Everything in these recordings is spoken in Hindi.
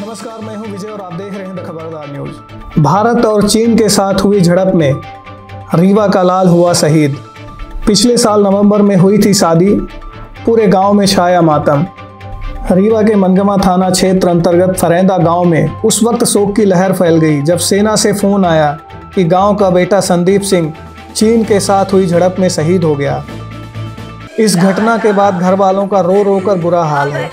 नमस्कार, मैं हूं विजय और आप देख रहे हैं द खबरदार न्यूज। भारत और चीन के साथ हुई झड़प में रीवा का लाल हुआ शहीद। पिछले साल नवंबर में हुई थी शादी, पूरे गांव में छाया मातम। रीवा के मनगवा थाना क्षेत्र अंतर्गत फरेंदा गांव में उस वक्त शोक की लहर फैल गई जब सेना से फोन आया कि गांव का बेटा संदीप सिंह चीन के साथ हुई झड़प में शहीद हो गया। इस घटना के बाद घर वालों का रो रो कर बुरा हाल है।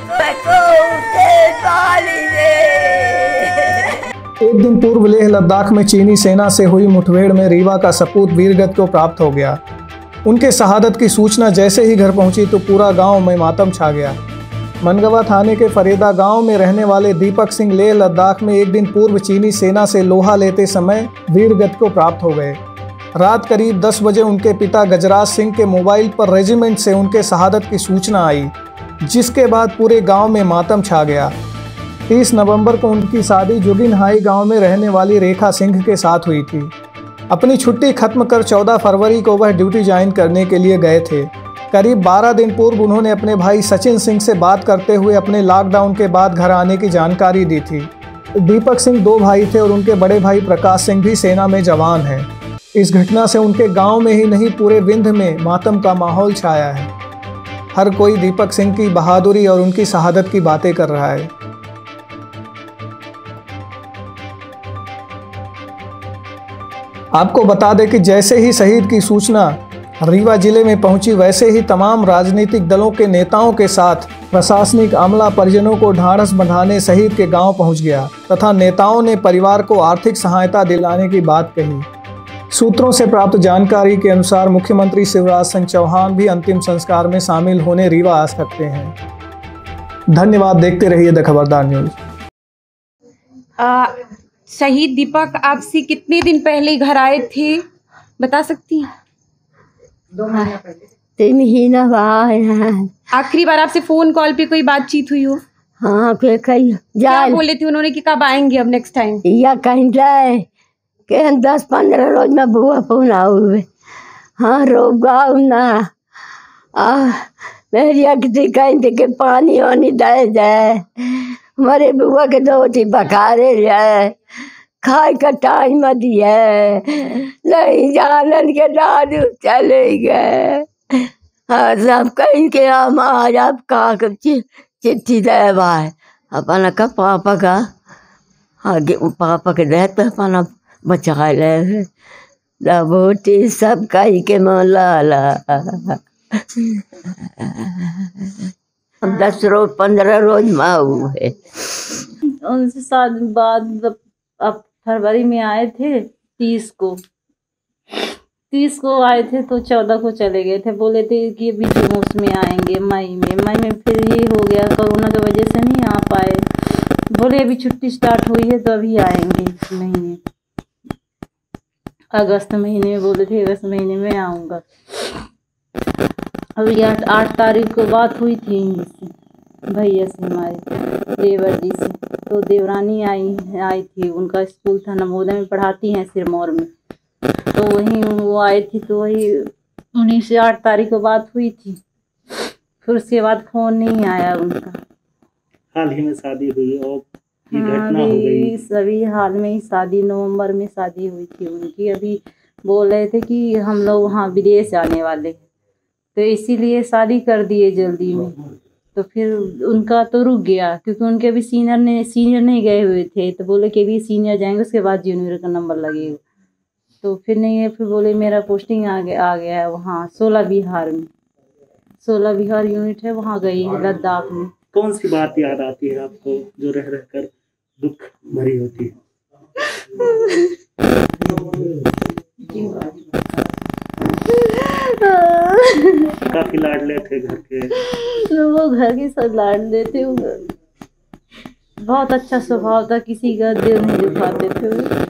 एक दिन पूर्व लेह लद्दाख में चीनी सेना से हुई मुठभेड़ में रीवा का सपूत वीरगति को प्राप्त हो गया। उनके शहादत की सूचना जैसे ही घर पहुंची तो पूरा गांव में मातम छा गया। मनगवा थाने के फरेदा गांव में रहने वाले दीपक सिंह लेह लद्दाख में एक दिन पूर्व चीनी सेना से लोहा लेते समय वीरगति को प्राप्त हो गए। रात करीब 10 बजे उनके पिता गजराज सिंह के मोबाइल पर रेजिमेंट से उनके शहादत की सूचना आई, जिसके बाद पूरे गांव में मातम छा गया। 30 नवंबर को उनकी शादी जोगिनहाई गांव में रहने वाली रेखा सिंह के साथ हुई थी। अपनी छुट्टी खत्म कर 14 फरवरी को वह ड्यूटी ज्वाइन करने के लिए गए थे। करीब 12 दिन पूर्व उन्होंने अपने भाई सचिन सिंह से बात करते हुए अपने लॉकडाउन के बाद घर आने की जानकारी दी थी। दीपक सिंह 2 भाई थे और उनके बड़े भाई प्रकाश सिंह भी सेना में जवान हैं। इस घटना से उनके गांव में ही नहीं पूरे विंध्य में मातम का माहौल छाया है। हर कोई दीपक सिंह की बहादुरी और उनकी शहादत की बातें कर रहा है। आपको बता दें कि जैसे ही शहीद की सूचना रीवा जिले में पहुंची, वैसे ही तमाम राजनीतिक दलों के नेताओं के साथ प्रशासनिक अमला परिजनों को ढांढस बंधाने शहीद के गांव पहुंच गया तथा नेताओं ने परिवार को आर्थिक सहायता दिलाने की बात कही। सूत्रों से प्राप्त जानकारी के अनुसार मुख्यमंत्री शिवराज सिंह चौहान भी अंतिम संस्कार में शामिल होने रीवा आ सकते हैं। धन्यवाद। देखते रहिए द खबरदार न्यूज। शहीद दीपक आपसे कितने दिन पहले घर आए थे, बता सकती हैं? 2 महीने पहले। 3 महीना बाद आखिरी बार आपसे फोन कॉल पे कोई बातचीत हुई हो? हाँ, क्या बोले थे उन्होंने कि कब आएंगे अब नेक्स्ट टाइम? या कहीं जाए के 10-15 रोज में बुआ फोन आऊे। हाँ, रोगाऊ ना मेरी अक्ति कहीं थे कि पानी वानी दे जाए, हमारे बुआ के 2 बखारे जाए, खाए का टाइम दिया नहीं, जानन के दादू चले गए। हाँ, सब कहीं के हम आज आप का चिट्ठी दे भाई अपना का पापा का आगे पापा के दे तो अपना बचा ले बोटी सब कहीं के मोला 10 रोज 15 रोज माऊ है। उनसे साथ बाद अब फरवरी में आए थे, 30 को आए थे तो 14 को चले गए थे। बोले थे कि अभी जून में आएंगे, मई में फिर ये हो गया, कोरोना की वजह से नहीं आ पाए। बोले अभी छुट्टी स्टार्ट हुई है तो अभी आएंगे इस महीने, अगस्त महीने में बोले थे, अगस्त महीने में आऊँगा। अभी 8 तारीख को बात हुई थी भैया से, हमारे देवर जी से, तो देवरानी आई थी। उनका स्कूल था नवोदय में, पढ़ाती हैं सिरमौर में, तो वहीं वो आई थी, तो वही उन्हीं से 8 तारीख को बात हुई थी। फिर उसके बाद फ़ोन नहीं आया उनका। हाल ही में शादी हुई और ये घटना हो गई। सभी हाल में ही शादी, नवंबर में शादी हुई थी उनकी। अभी बोल रहे थे कि हम लोग वहाँ विदेश जाने वाले, तो इसीलिए शादी कर दिए जल्दी में। तो फिर उनका तो रुक गया क्योंकि उनके अभी सीनियर नहीं गए हुए थे, तो बोले कि अभी सीनियर जाएंगे उसके बाद जूनियर का नंबर लगेगा। तो फिर नहीं है, फिर बोले मेरा पोस्टिंग आ गया है वहाँ 16 बिहार में, 16 बिहार यूनिट है, वहाँ गई है लद्दाख में। कौन सी बात याद आती है आपको जो रह कर दुख भरी होती है? काफी लाडले थे घर के, वो घर के सब लाडले थे। बहुत अच्छा स्वभाव था, किसी का दिल नहीं दुखाते थे।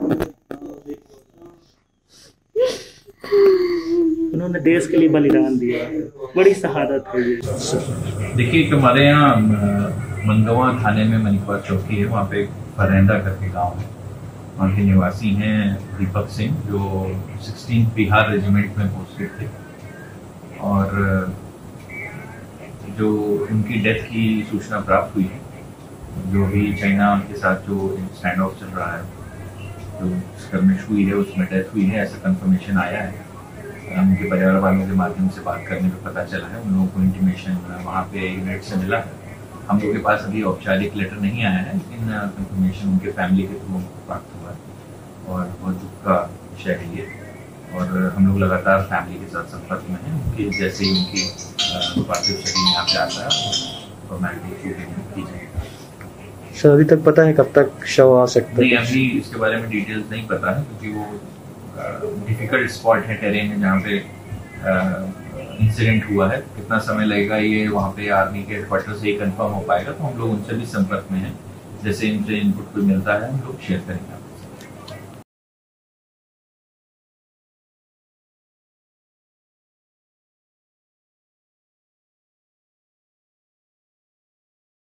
उन्होंने देश के लिए बलिदान दिया, बड़ी शहादत है ये। देखिए, हमारे यहाँ मनगवा थाने में मनिकवा चौकी है, वहाँ पे फरेंदा करके गांव है, वहाँ के निवासी हैं दीपक सिंह, जो 16 बिहार रेजिमेंट में पोस्टेड थे। और जो उनकी डेथ की सूचना प्राप्त हुई है जो भी चाइना के साथ जो स्टैंड ऑफ चल रहा है, जो skirmish हुई है उसमें डेथ हुई है, ऐसा कंफर्मेशन आया है। उनके परिवार वालों के माध्यम से बात करने पे पता चला है, उन लोगों को इंटीमेशन वहाँ पे यूनिट से मिला है। हम लोग के पास अभी औपचारिक लेटर नहीं आया है, लेकिन कंफर्मेशन उनके फैमिली के थ्रू प्राप्त हुआ है और बहुत दुख का विषय है ये। और हम लोग लगातार फैमिली के साथ संपर्क में हैं। उनकी जैसे ही उनकी पार्थिव शरीर यहाँ पे आता है फॉर्मेलिटी की जाएगी। सर अभी तक पता है कब तक शव आ सकता है? नहीं, अभी इसके बारे में डिटेल्स नहीं पता है, क्योंकि वो डिफिकल्ट स्पॉट है टेरेन में जहाँ पे इंसिडेंट हुआ है। कितना समय लगेगा ये वहाँ पे आर्मी के हेडक्वार्टर से ही कंफर्म हो पाएगा, तो हम लोग उनसे भी संपर्क में हैं। जैसे इनसे इनपुट कोई मिलता है हम लोग शेयर करेंगे।